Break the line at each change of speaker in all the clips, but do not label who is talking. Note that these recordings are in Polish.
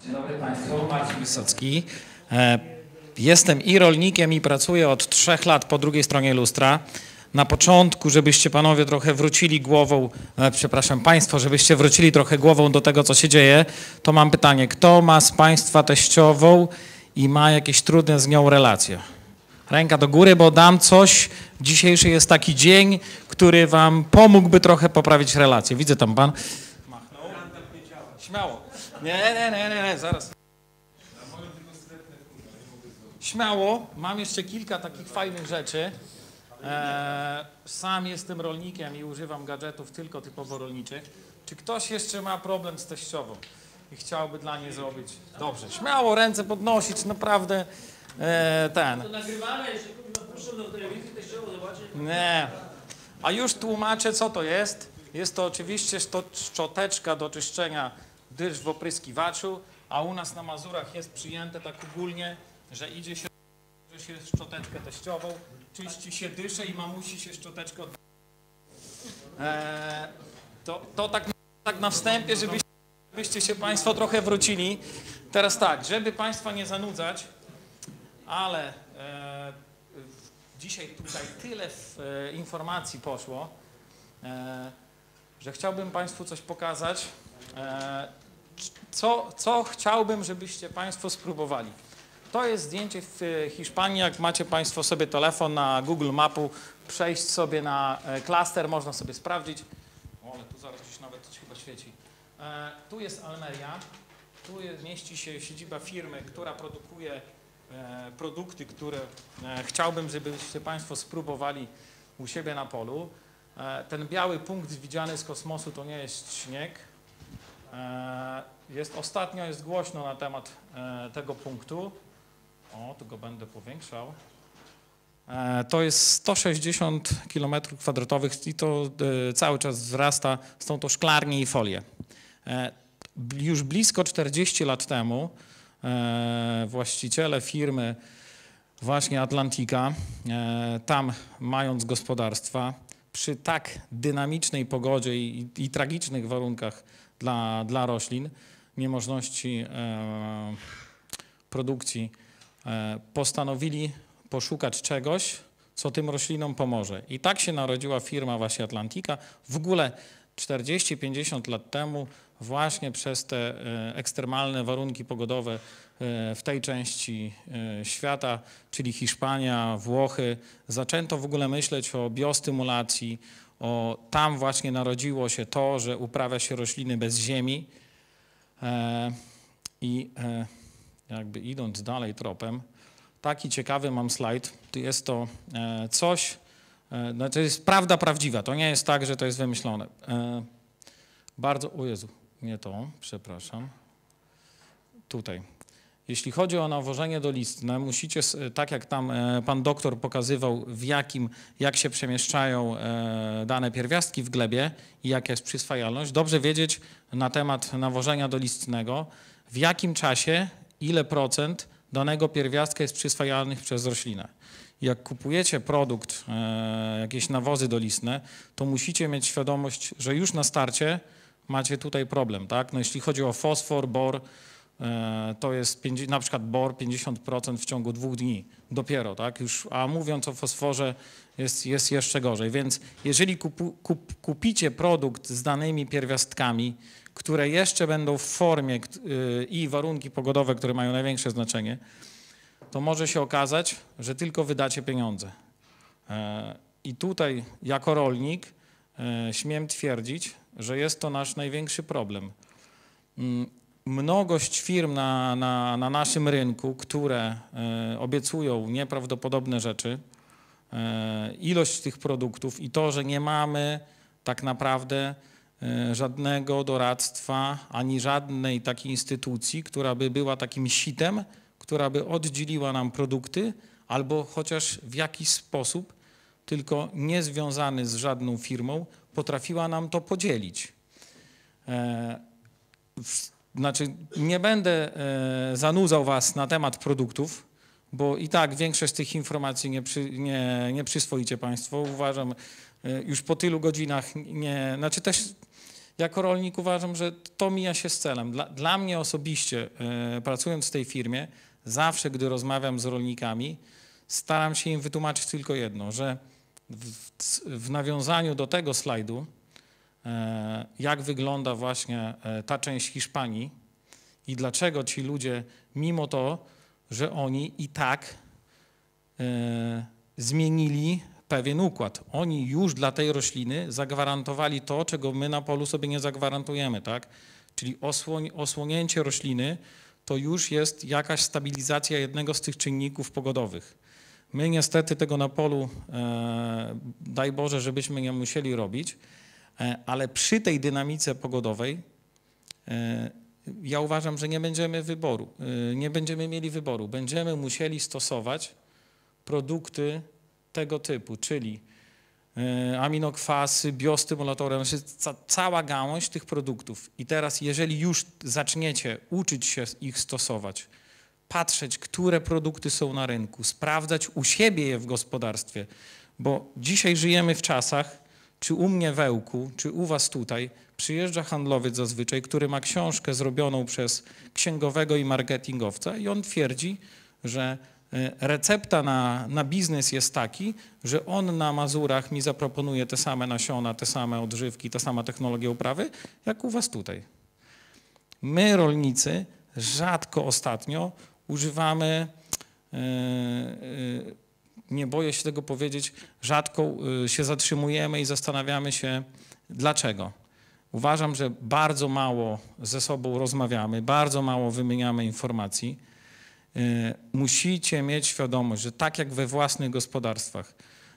Dzień dobry Państwu, Marcin Wysocki. Jestem i rolnikiem, i pracuję od 3 lat po drugiej stronie lustra. Na początku, żebyście panowie trochę wrócili głową, przepraszam Państwo, żebyście wrócili trochę głową do tego, co się dzieje, to mam pytanie, kto ma z Państwa teściową i ma jakieś trudne z nią relacje? Ręka do góry, bo dam coś. Dzisiejszy jest taki dzień, który Wam pomógłby trochę poprawić relacje. Widzę tam Pan. Machnął. Śmiało. Nie, zaraz. Śmiało. Mam jeszcze kilka takich fajnych rzeczy. Sam jestem rolnikiem i używam gadżetów tylko typowo rolniczych. Czy ktoś jeszcze ma problem z teściową i chciałby dla niej zrobić? Dobrze. Śmiało ręce podnosić, naprawdę ten.
To nagrywamy, jeszcze puszczą do telewizji, teściowo zobaczy.
Nie. A już tłumaczę, co to jest. Jest to oczywiście szczoteczka do czyszczenia dysz w opryskiwaczu, a u nas na Mazurach jest przyjęte tak ogólnie, że idzie się szczoteczkę teściową, czyści się dysze i mamusi się szczoteczkę od... To tak na wstępie, żebyście się Państwo trochę wrócili. Teraz tak, żeby Państwa nie zanudzać, ale dzisiaj tutaj tyle informacji poszło, że chciałbym Państwu coś pokazać, co chciałbym, żebyście Państwo spróbowali. To jest zdjęcie w Hiszpanii, jak macie Państwo sobie telefon na Google Mapu, przejść sobie na klaster, można sobie sprawdzić. O, ale tu zaraz gdzieś nawet coś chyba świeci. Tu jest Almeria, tu mieści się siedziba firmy, która produkuje produkty, które chciałbym, żebyście Państwo spróbowali u siebie na polu. Ten biały punkt widziany z kosmosu to nie jest śnieg. Ostatnio jest głośno na temat tego punktu. O, tu go będę powiększał. To jest 160 km² i to cały czas wzrasta, są to szklarnie i folie. Już blisko 40 lat temu właściciele firmy właśnie Atlantika, tam mając gospodarstwa, przy tak dynamicznej pogodzie i tragicznych warunkach dla roślin, niemożności produkcji, postanowili poszukać czegoś, co tym roślinom pomoże. I tak się narodziła firma właśnie Atlantika. W ogóle 40-50 lat temu właśnie przez te ekstremalne warunki pogodowe w tej części świata, czyli Hiszpania, Włochy, zaczęto w ogóle myśleć o biostymulacji, tam właśnie narodziło się to, że uprawia się rośliny bez ziemi i jakby idąc dalej tropem, taki ciekawy mam slajd, jest to coś, to jest prawda prawdziwa, to nie jest tak, że to jest wymyślone. O Jezu, nie to, przepraszam, tutaj. Jeśli chodzi o nawożenie dolistne, musicie, tak jak tam pan doktor pokazywał, jak się przemieszczają dane pierwiastki w glebie i jaka jest przyswajalność, dobrze wiedzieć na temat nawożenia dolistnego, w jakim czasie, ile procent danego pierwiastka jest przyswajalnych przez roślinę. Jak kupujecie produkt, jakieś nawozy dolistne, to musicie mieć świadomość, że już na starcie macie tutaj problem, tak? No jeśli chodzi o fosfor, bor, to jest na przykład bor 50% w ciągu 2 dni dopiero, tak? A mówiąc o fosforze jest jeszcze gorzej, więc jeżeli kupicie produkt z danymi pierwiastkami, które jeszcze będą w formie i warunki pogodowe, które mają największe znaczenie, to może się okazać, że tylko wydacie pieniądze. I tutaj jako rolnik śmiem twierdzić, że jest to nasz największy problem. Mnogość firm na naszym rynku, które obiecują nieprawdopodobne rzeczy, ilość tych produktów i to, że nie mamy tak naprawdę żadnego doradztwa, ani żadnej takiej instytucji, która by była takim sitem, która by oddzieliła nam produkty, albo chociaż w jakiś sposób, tylko niezwiązany z żadną firmą, potrafiła nam to podzielić. Znaczy, nie będę zanudzał Was na temat produktów, bo i tak większość z tych informacji nie przyswoicie Państwo. Uważam, już po tylu godzinach znaczy też jako rolnik uważam, że to mija się z celem. Dla mnie osobiście, pracując w tej firmie, zawsze, gdy rozmawiam z rolnikami, staram się im wytłumaczyć tylko jedno, że w nawiązaniu do tego slajdu, jak wygląda właśnie ta część Hiszpanii i dlaczego ci ludzie, mimo to, że oni i tak zmienili pewien układ. Oni już dla tej rośliny zagwarantowali to, czego my na polu sobie nie zagwarantujemy, tak? Czyli osłonięcie rośliny to już jest jakaś stabilizacja jednego z tych czynników pogodowych. My niestety tego na polu, daj Boże, żebyśmy nie musieli robić, ale przy tej dynamice pogodowej ja uważam, że nie będziemy mieli wyboru. Będziemy musieli stosować produkty tego typu, czyli aminokwasy, biostymulatory, cała gałąź tych produktów. I teraz, jeżeli już zaczniecie uczyć się ich stosować, patrzeć, które produkty są na rynku, sprawdzać u siebie je w gospodarstwie, bo dzisiaj żyjemy w czasach, czy u mnie w Ełku, czy u was tutaj, przyjeżdża handlowiec zazwyczaj, który ma książkę zrobioną przez księgowego i marketingowca i on twierdzi, że recepta na biznes jest taki, że on na Mazurach mi zaproponuje te same nasiona, te same odżywki, ta sama technologia uprawy, jak u was tutaj. My, rolnicy, rzadko ostatnio używamy, nie boję się tego powiedzieć, rzadko się zatrzymujemy i zastanawiamy się, dlaczego. Uważam, że bardzo mało ze sobą rozmawiamy, bardzo mało wymieniamy informacji. Musicie mieć świadomość, że tak jak we własnych gospodarstwach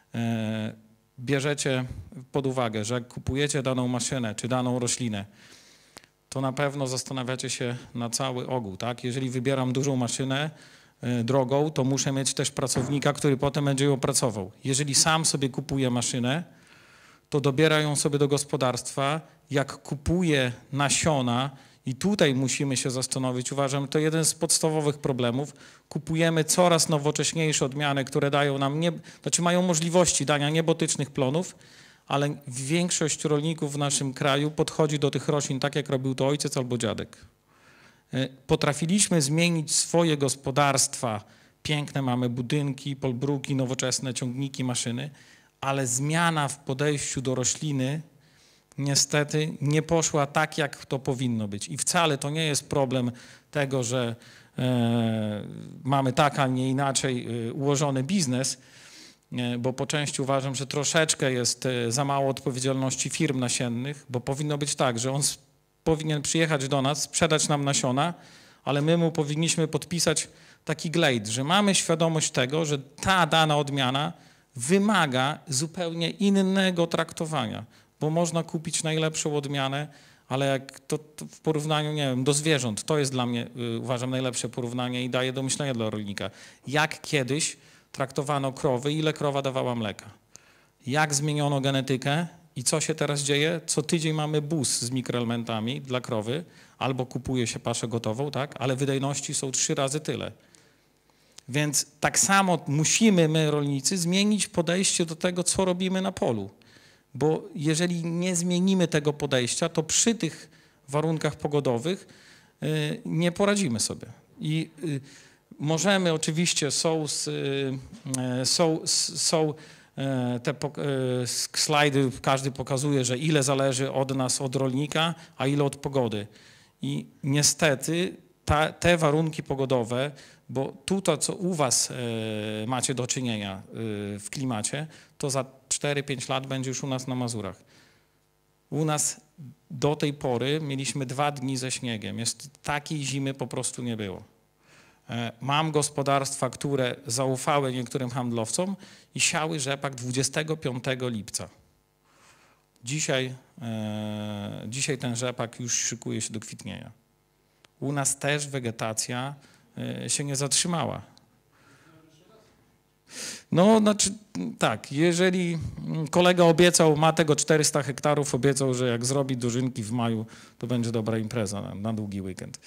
bierzecie pod uwagę, że jak kupujecie daną maszynę czy daną roślinę, to na pewno zastanawiacie się na cały ogół, tak? Jeżeli wybieram dużą maszynę drogą, to muszę mieć też pracownika, który potem będzie ją pracował. Jeżeli sam sobie kupuję maszynę, to dobiera ją sobie do gospodarstwa. Jak kupuję nasiona, i tutaj musimy się zastanowić, uważam, to jeden z podstawowych problemów. Kupujemy coraz nowocześniejsze odmiany, które dają nam, mają możliwości dania niebotycznych plonów, ale większość rolników w naszym kraju podchodzi do tych roślin tak, jak robił to ojciec albo dziadek. Potrafiliśmy zmienić swoje gospodarstwa. Piękne mamy budynki, polbruki, nowoczesne ciągniki, maszyny, ale zmiana w podejściu do rośliny niestety nie poszła tak, jak to powinno być. I wcale to nie jest problem tego, że mamy tak, a nie inaczej ułożony biznes, bo po części uważam, że troszeczkę jest za mało odpowiedzialności firm nasiennych, bo powinno być tak, że on powinien przyjechać do nas, sprzedać nam nasiona, ale my mu powinniśmy podpisać taki glejt, że mamy świadomość tego, że ta dana odmiana wymaga zupełnie innego traktowania, bo można kupić najlepszą odmianę, ale jak to w porównaniu, nie wiem, do zwierząt, to jest dla mnie, uważam, najlepsze porównanie i daje do myślenia dla rolnika. Jak kiedyś traktowano krowy, ile krowa dawała mleka. Jak zmieniono genetykę i co się teraz dzieje? Co tydzień mamy bus z mikroelementami dla krowy, albo kupuje się paszę gotową, tak? Ale wydajności są 3 razy tyle. Więc tak samo musimy my, rolnicy, zmienić podejście do tego, co robimy na polu. Bo jeżeli nie zmienimy tego podejścia, to przy tych warunkach pogodowych nie poradzimy sobie. I możemy oczywiście, są te slajdy, każdy pokazuje, że ile zależy od nas, od rolnika, a ile od pogody. I niestety te warunki pogodowe, bo to, co u was macie do czynienia w klimacie, to za 4-5 lat będzie już u nas na Mazurach. U nas do tej pory mieliśmy 2 dni ze śniegiem. Takiej zimy po prostu nie było. Mam gospodarstwa, które zaufały niektórym handlowcom i siały rzepak 25 lipca. Dzisiaj ten rzepak już szykuje się do kwitnienia. U nas też wegetacja się nie zatrzymała. No, znaczy tak, jeżeli kolega obiecał, ma tego 400 hektarów, obiecał, że jak zrobi dożynki w maju, to będzie dobra impreza na długi weekend.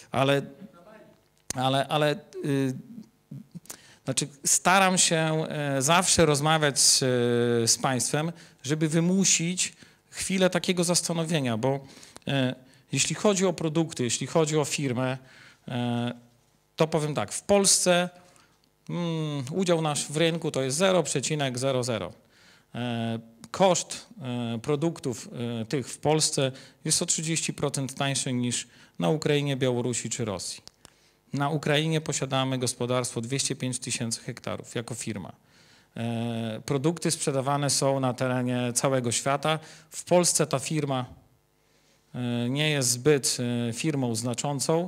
Znaczy staram się zawsze rozmawiać z państwem, żeby wymusić chwilę takiego zastanowienia, bo jeśli chodzi o produkty, jeśli chodzi o firmę, to powiem tak, w Polsce udział nasz w rynku to jest 0,00. Koszt produktów tych w Polsce jest o 30% tańszy niż na Ukrainie, Białorusi czy Rosji. Na Ukrainie posiadamy gospodarstwo 205 000 hektarów jako firma. Produkty sprzedawane są na terenie całego świata. W Polsce ta firma nie jest zbyt firmą znaczącą,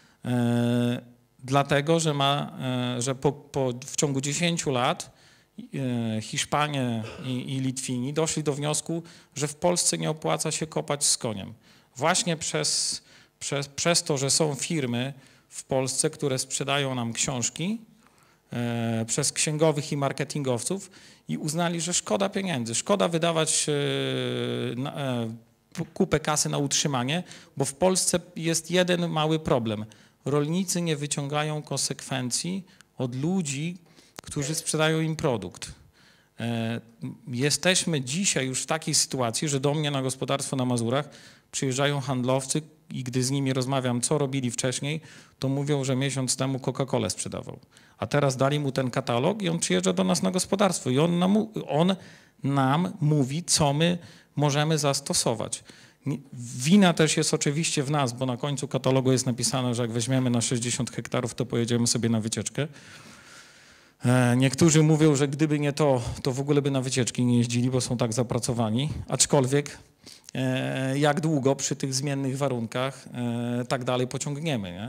dlatego że w ciągu 10 lat Hiszpanie i Litwini doszli do wniosku, że w Polsce nie opłaca się kopać z koniem. Właśnie przez to, że są firmy w Polsce, które sprzedają nam książki przez księgowych i marketingowców i uznali, że szkoda pieniędzy, szkoda wydawać kupę kasy na utrzymanie, bo w Polsce jest jeden mały problem. Rolnicy nie wyciągają konsekwencji od ludzi, którzy sprzedają im produkt. Jesteśmy dzisiaj już w takiej sytuacji, że do mnie na gospodarstwo na Mazurach przyjeżdżają handlowcy i gdy z nimi rozmawiam, co robili wcześniej, to mówią, że miesiąc temu Coca-Colę sprzedawał. A teraz dali mu ten katalog i on przyjeżdża do nas na gospodarstwo i on nam mówi, co my możemy zastosować. Wina też jest oczywiście w nas, bo na końcu katalogu jest napisane, że jak weźmiemy na 60 hektarów, to pojedziemy sobie na wycieczkę. Niektórzy mówią, że gdyby nie to, to w ogóle by na wycieczki nie jeździli, bo są tak zapracowani, aczkolwiek jak długo przy tych zmiennych warunkach tak dalej pociągniemy, nie?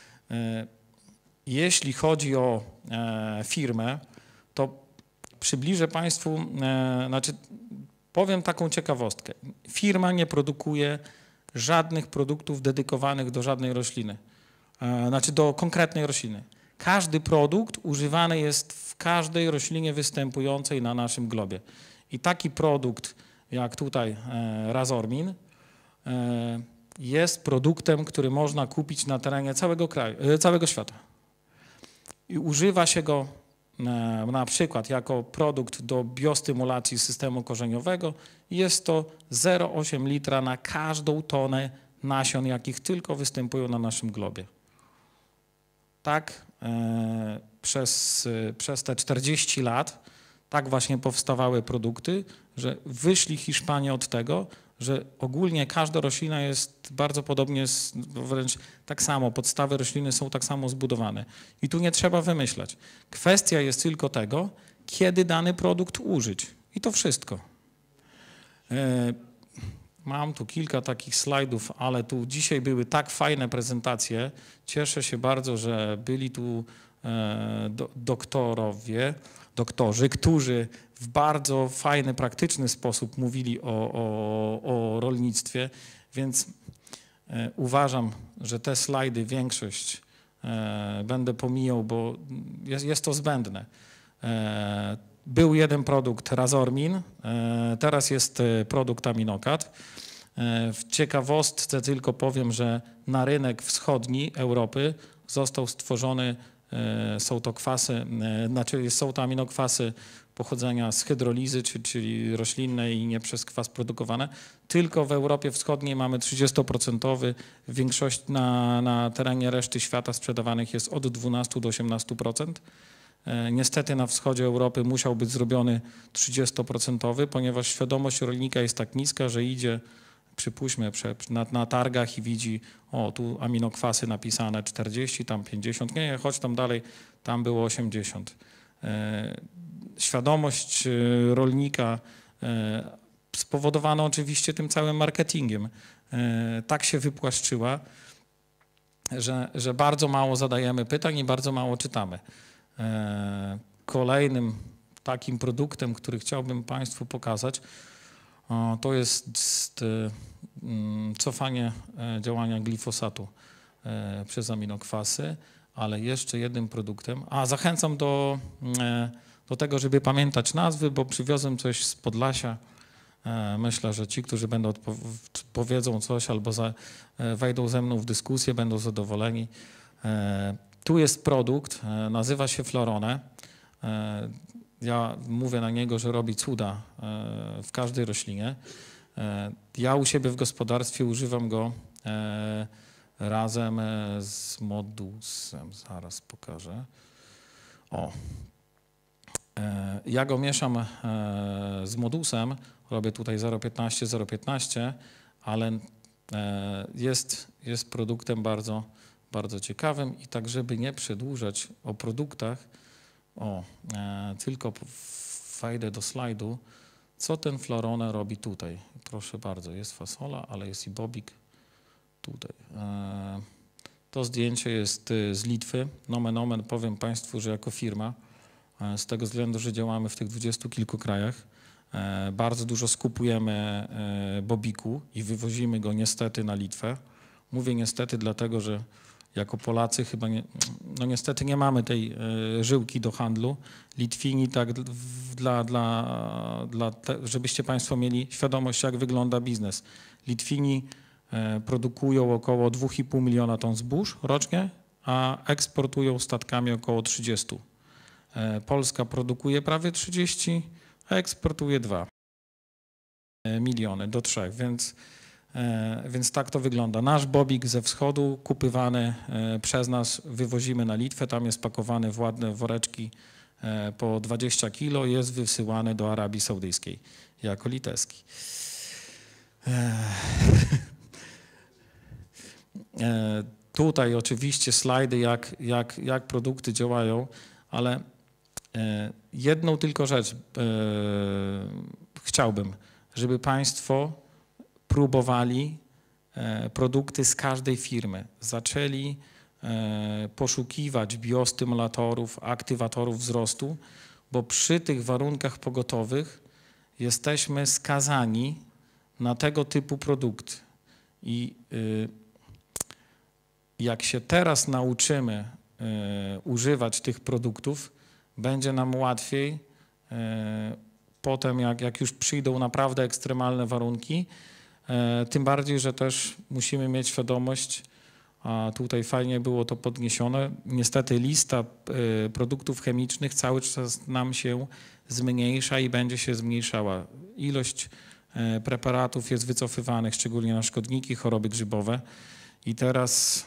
Jeśli chodzi o firmę, to przybliżę Państwu, powiem taką ciekawostkę. Firma nie produkuje żadnych produktów dedykowanych do żadnej rośliny, do konkretnej rośliny. Każdy produkt używany jest w każdej roślinie występującej na naszym globie. I taki produkt jak tutaj Razormin jest produktem, który można kupić na terenie całego świata. I używa się go na przykład jako produkt do biostymulacji systemu korzeniowego. Jest to 0,8 litra na każdą tonę nasion, jakich tylko występują na naszym globie. Tak przez te 40 lat tak właśnie powstawały produkty, że wyszli Hiszpanie od tego, że ogólnie każda roślina jest bardzo podobnie, wręcz tak samo, podstawy rośliny są tak samo zbudowane. I tu nie trzeba wymyślać. Kwestia jest tylko tego, kiedy dany produkt użyć. I to wszystko. Mam tu kilka takich slajdów, ale tu dzisiaj były tak fajne prezentacje. Cieszę się bardzo, że byli tu doktorzy, którzy w bardzo fajny, praktyczny sposób mówili o rolnictwie, więc uważam, że te slajdy większość będę pomijał, bo jest to zbędne. Był jeden produkt Razormin, teraz jest produkt Aminokat. W ciekawostce tylko powiem, że na rynek wschodni Europy został stworzony, są to aminokwasy pochodzenia z hydrolizy, czyli roślinnej i nie przez kwas produkowane. Tylko w Europie Wschodniej mamy 30%, większość na terenie reszty świata sprzedawanych jest od 12 do 18%. Niestety na wschodzie Europy musiał być zrobiony 30%, ponieważ świadomość rolnika jest tak niska, że idzie, przypuśćmy, na targach i widzi, o tu aminokwasy napisane 40, tam 50, nie, chodź tam dalej, tam było 80. Świadomość rolnika spowodowana oczywiście tym całym marketingiem tak się wypłaszczyła, że bardzo mało zadajemy pytań i bardzo mało czytamy. Kolejnym takim produktem, który chciałbym Państwu pokazać, to jest cofanie działania glifosatu przez aminokwasy, ale jeszcze jednym produktem. Zachęcam do tego, żeby pamiętać nazwy, bo przywiozłem coś z Podlasia. Myślę, że ci, którzy będą powiedzą coś albo wejdą ze mną w dyskusję, będą zadowoleni. Tu jest produkt, nazywa się Florone. Ja mówię na niego, że robi cuda w każdej roślinie. Ja u siebie w gospodarstwie używam go razem z modusem. Zaraz pokażę. O. Ja go mieszam z modusem, robię tutaj 0,15, 0,15, ale jest produktem bardzo, bardzo ciekawym i tak, żeby nie przedłużać o produktach, tylko wejdę do slajdu, co ten Florone robi tutaj. Proszę bardzo, jest fasola, ale jest i bobik tutaj. To zdjęcie jest z Litwy. Nomen omen powiem Państwu, że jako firma, z tego względu, że działamy w tych 20 kilku krajach, bardzo dużo skupujemy bobiku i wywozimy go niestety na Litwę. Mówię niestety dlatego, że jako Polacy chyba niestety nie mamy tej żyłki do handlu. Litwini tak żebyście Państwo mieli świadomość, jak wygląda biznes. Litwini produkują około 2,5 miliona ton zbóż rocznie, a eksportują statkami około 30. Polska produkuje prawie 30, a eksportuje 2 miliony do 3, więc tak to wygląda. Nasz bobik ze wschodu kupywany przez nas wywozimy na Litwę, tam jest pakowany w ładne woreczki po 20 kilo i jest wysyłany do Arabii Saudyjskiej jako litewski. Tutaj oczywiście slajdy, jak produkty działają, ale jedną tylko rzecz chciałbym, żeby Państwo próbowali produkty z każdej firmy. Zaczęli poszukiwać biostymulatorów, aktywatorów wzrostu, bo przy tych warunkach pogotowych jesteśmy skazani na tego typu produkty. I jak się teraz nauczymy używać tych produktów, będzie nam łatwiej potem, jak już przyjdą naprawdę ekstremalne warunki, tym bardziej, że też musimy mieć świadomość, a tutaj fajnie było to podniesione, niestety lista produktów chemicznych cały czas nam się zmniejsza i będzie się zmniejszała. Ilość preparatów jest wycofywanych, szczególnie na szkodniki, choroby grzybowe. I teraz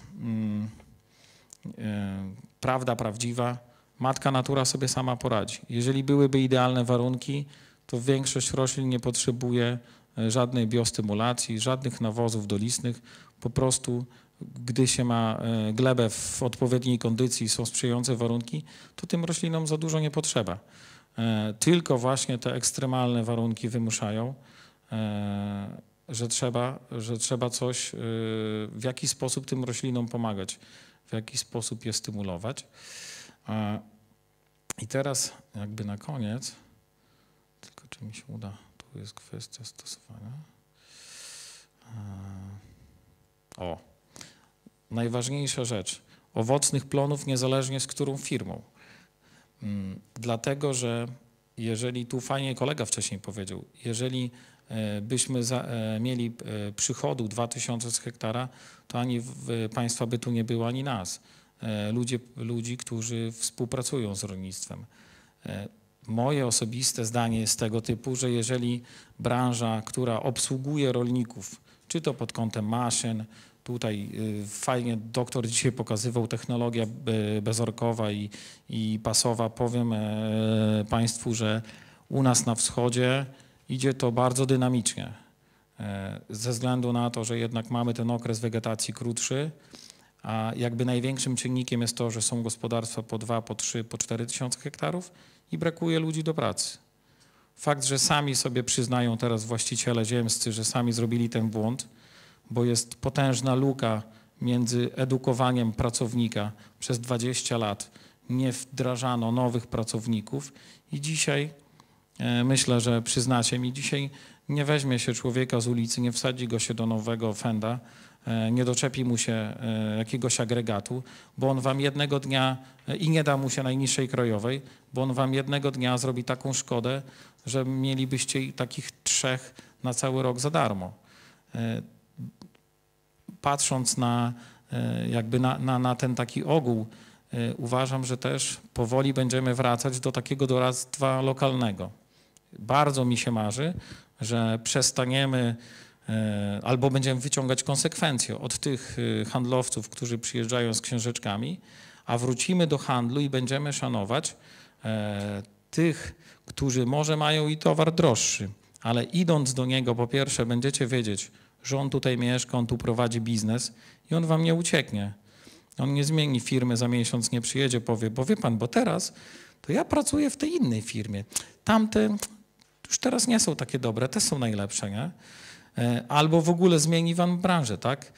prawda prawdziwa, matka natura sobie sama poradzi. Jeżeli byłyby idealne warunki, to większość roślin nie potrzebuje żadnej biostymulacji, żadnych nawozów dolistnych. Po prostu, gdy się ma glebę w odpowiedniej kondycji, są sprzyjające warunki, to tym roślinom za dużo nie potrzeba. Tylko właśnie te ekstremalne warunki wymuszają, że trzeba coś, w jaki sposób tym roślinom pomagać, w jaki sposób je stymulować. I teraz jakby na koniec, tylko czy mi się uda, tu jest kwestia stosowania. Najważniejsza rzecz, owocnych plonów niezależnie z którą firmą. Dlatego, że jeżeli, tu fajnie kolega wcześniej powiedział, jeżeli byśmy mieli przychodu 2000 z hektara, to ani państwa by tu nie było, ani nas. Ludzi, którzy współpracują z rolnictwem. Moje osobiste zdanie jest tego typu, że jeżeli branża, która obsługuje rolników, czy to pod kątem maszyn, tutaj fajnie doktor dzisiaj pokazywał technologia bezorkowa i pasowa, powiem Państwu, że u nas na wschodzie idzie to bardzo dynamicznie. Ze względu na to, że jednak mamy ten okres wegetacji krótszy, a jakby największym czynnikiem jest to, że są gospodarstwa po 2, po 3, po 4 tysiące hektarów i brakuje ludzi do pracy. Fakt, że sami sobie przyznają teraz właściciele ziemscy, że sami zrobili ten błąd, bo jest potężna luka między edukowaniem pracownika. Przez 20 lat nie wdrażano nowych pracowników i dzisiaj, myślę, że przyznacie mi, dzisiaj nie weźmie się człowieka z ulicy, nie wsadzi go się do nowego Fenda, nie doczepi mu się jakiegoś agregatu, bo on wam jednego dnia i nie da mu się najniższej krajowej, bo on wam jednego dnia zrobi taką szkodę, że mielibyście takich 3 na cały rok za darmo. Patrząc na ten taki ogół, uważam, że też powoli będziemy wracać do takiego doradztwa lokalnego. Bardzo mi się marzy, że przestaniemy albo będziemy wyciągać konsekwencje od tych handlowców, którzy przyjeżdżają z książeczkami, a wrócimy do handlu i będziemy szanować tych, którzy może mają i towar droższy, ale idąc do niego, po pierwsze będziecie wiedzieć, że on tutaj mieszka, on tu prowadzi biznes i on wam nie ucieknie. On nie zmieni firmy, za miesiąc nie przyjedzie, powie, bo wie pan, bo teraz to ja pracuję w tej innej firmie. Tamte już teraz nie są takie dobre, te są najlepsze, nie? Albo w ogóle zmieni wam branżę, tak?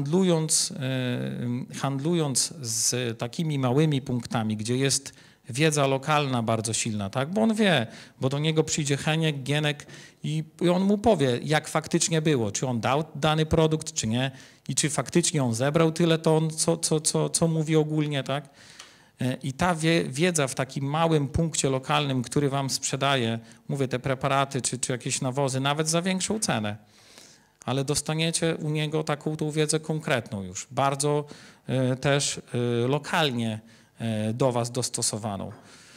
Handlując z takimi małymi punktami, gdzie jest wiedza lokalna bardzo silna, tak? Bo on wie, bo do niego przyjdzie Heniek, Gienek i on mu powie, jak faktycznie było, czy on dał dany produkt, czy nie i czy faktycznie on zebrał tyle ton, co mówi ogólnie, tak? I ta wiedza w takim małym punkcie lokalnym, który wam sprzedaje, mówię, te preparaty czy jakieś nawozy, nawet za większą cenę, ale dostaniecie u niego taką tą wiedzę konkretną już, bardzo też lokalnie do was dostosowaną.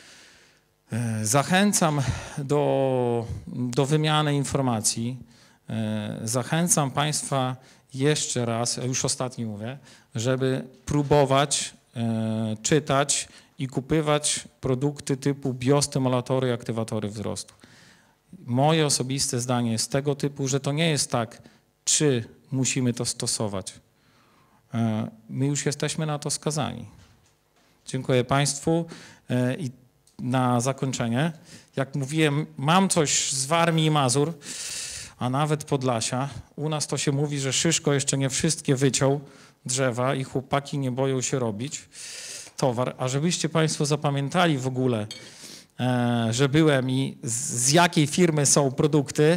Zachęcam do wymiany informacji. Zachęcam państwa jeszcze raz, już ostatni mówię, żeby próbować czytać i kupywać produkty typu biostymulatory i aktywatory wzrostu. Moje osobiste zdanie jest tego typu, że to nie jest tak, czy musimy to stosować. My już jesteśmy na to skazani. Dziękuję państwu i na zakończenie, jak mówiłem, mam coś z Warmii i Mazur, a nawet Podlasia. U nas to się mówi, że Szyszko jeszcze nie wszystkie wyciął drzewa i chłopaki nie boją się robić towar. A żebyście państwo zapamiętali w ogóle, że byłem i z jakiej firmy są produkty,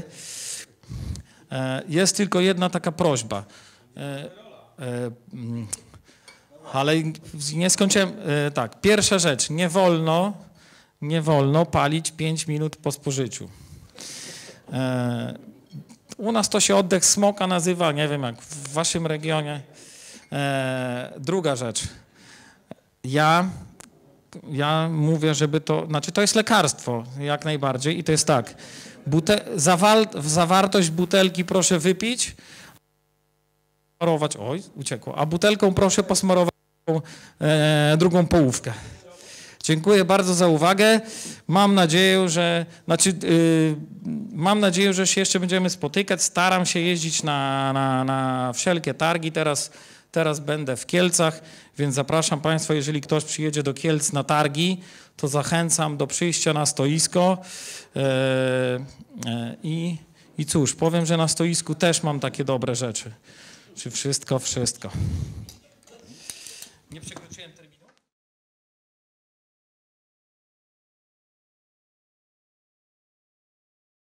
jest tylko jedna taka prośba. Ale nie skończyłem. Tak, pierwsza rzecz, nie wolno palić 5 minut po spożyciu. U nas to się oddech smoka nazywa, nie wiem jak w waszym regionie. Druga rzecz. Ja mówię, żeby to, znaczy to jest lekarstwo jak najbardziej i to jest tak. Zawartość butelki proszę wypić, oj, uciekło, a butelką proszę posmarować drugą połówkę. Dziękuję bardzo za uwagę. Mam nadzieję, że się jeszcze będziemy spotykać. Staram się jeździć na wszelkie targi. Teraz będę w Kielcach, więc zapraszam państwa, jeżeli ktoś przyjedzie do Kielc na targi, to zachęcam do przyjścia na stoisko. I cóż, powiem, że na stoisku też mam takie dobre rzeczy. Czy wszystko? Nie przekroczyłem terminu?